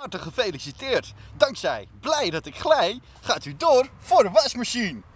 Hartelijk gefeliciteerd. Dankzij Blij dat ik glij gaat u door voor de wasmachine.